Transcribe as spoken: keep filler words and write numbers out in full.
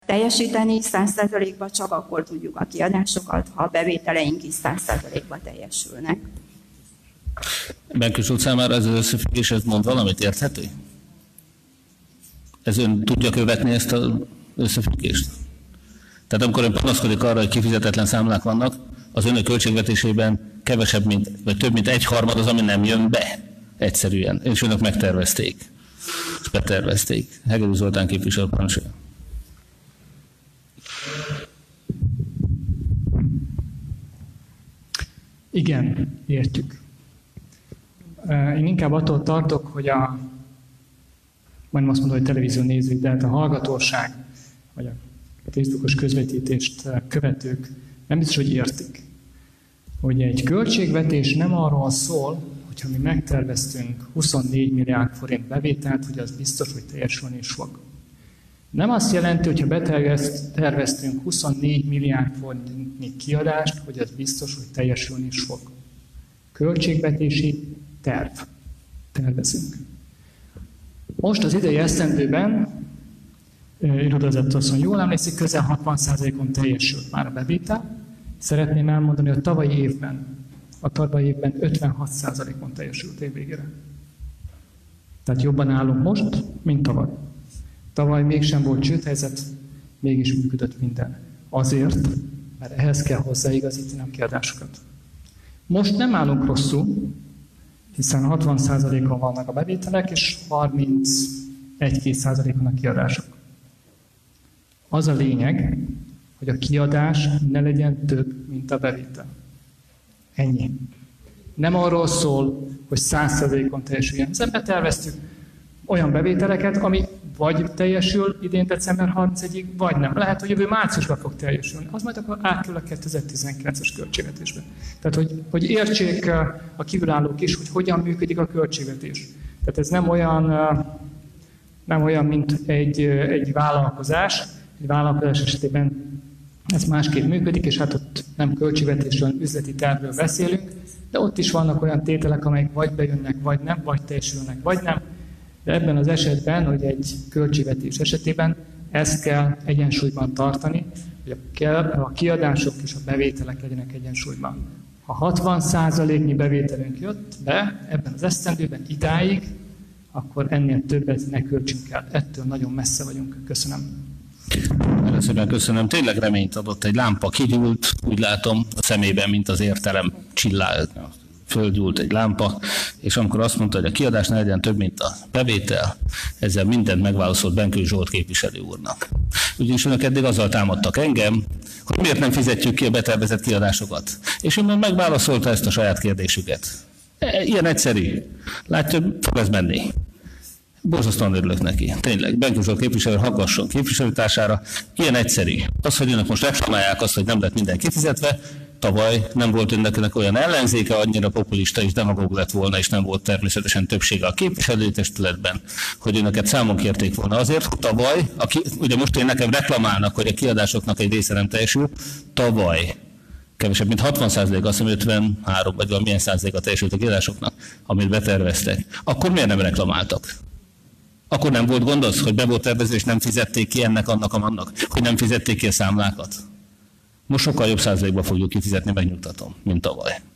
teljesíteni száz százalékban csak akkor tudjuk a kiadásokat, ha a bevételeink is száz százalékban teljesülnek. Benkős úr számára ez az összefüggés, ez mond valamit érthető? Ez ön tudja követni ezt az összefüggést? Tehát amikor ön panaszkodik arra, hogy kifizetetlen számlák vannak, az önök költségvetésében kevesebb, mint, vagy több, mint egy harmad az, ami nem jön be egyszerűen, és önök megtervezték. És betervezték. Hegedű Zoltán képviselő, parancsolja. Igen, értjük. Én inkább attól tartok, hogy a, majdnem azt mondom, hogy televízió nézők, de hát a hallgatóság, vagy a Facebookos közvetítést követők nem biztos, hogy értik, hogy egy költségvetés nem arról szól, hogyha mi megterveztünk huszonnégy milliárd forint bevételt, hogy az biztos, hogy teljesülni is fog. Nem azt jelenti, hogyha beterveztünk huszonnégy milliárd forintnyi kiadást, hogy az biztos, hogy teljesülni is fog. Költségvetési terv. Tervezünk. Most az idei esztendőben, irodazett asszony jól emlékszik, közel hatvan százalékon teljesült már a bevétel. Szeretném elmondani, hogy a tavalyi évben, a tavalyi évben ötvenhat százalékon teljesült év végére. Tehát jobban állunk most, mint tavaly. Tavaly mégsem volt csődhelyzet, mégis működött minden. Azért, mert ehhez kell hozzáigazítani a kiadásokat. Most nem állunk rosszul, hiszen hatvan százalékon vannak a bevételek, és harmincegy-két százalékon a kiadások. Az a lényeg, hogy a kiadás ne legyen több, mint a bevétel. Ennyi. Nem arról szól, hogy száz százalékon teljesüljen. Hiszen beterveztük olyan bevételeket, ami vagy teljesül idén december harmincegyedikéig, vagy nem. Lehet, hogy jövő márciusban fog teljesülni. Az majd akkor átkerül a kétezer-tizenkilences költségvetésbe. Tehát, hogy, hogy értsék a kívülállók is, hogy hogyan működik a költségvetés. Tehát ez nem olyan, nem olyan mint egy, egy vállalkozás. Egy vállalkozás esetében ez másképp működik, és hát ott nem költségvetésről, üzleti tervről beszélünk, de ott is vannak olyan tételek, amelyek vagy bejönnek, vagy nem, vagy teljesülnek, vagy nem. De ebben az esetben, hogy egy költségvetés esetében ezt kell egyensúlyban tartani, hogy a kiadások és a bevételek legyenek egyensúlyban. Ha hatvan százaléknyi bevételünk jött be ebben az esztendőben idáig, akkor ennél többet ne költsünk el. Ettől nagyon messze vagyunk. Köszönöm. Először köszönöm. Tényleg reményt adott, egy lámpa kigyúlt, úgy látom a szemében, mint az értelem csillá, földgyúlt egy lámpa, és amikor azt mondta, hogy a kiadás ne legyen több, mint a bevétel, ezzel mindent megválaszolt Benkős Zsolt képviselő úrnak. Ugyanis önök eddig azzal támadtak engem, hogy miért nem fizetjük ki a betervezett kiadásokat. És ön megválaszolta ezt a saját kérdésüket. Ilyen egyszerű. Látja, fog ez menni. Borzasztóan örülök neki. Tényleg, Benkős Zsolt képviselő hallgasson képviselőtársára. Ilyen egyszerű. Az, hogy önök most reklamálják azt, hogy nem lett minden kifizetve, tavaly nem volt önnek olyan ellenzéke, annyira populista és demagóg lett volna, és nem volt természetesen többsége a képviselőtestületben, hogy önöket számon kérték volna. Azért, hogy tavaly, aki, ugye most én nekem reklamálnak, hogy a kiadásoknak egy része nem teljesül, tavaly kevesebb, mint hatvan százalék, azt hiszem ötvenhárom vagy valamilyen százaléka teljesült a kiadásoknak, amit beterveztek. Akkor miért nem reklamáltak? Akkor nem volt gond az, hogy be volt tervezve, és nem fizették ki ennek, annak, annak, hogy nem fizették ki a számlákat? Most sokkal jobb százalékban fogjuk kifizetni, megnyugtatom, mint tavaly.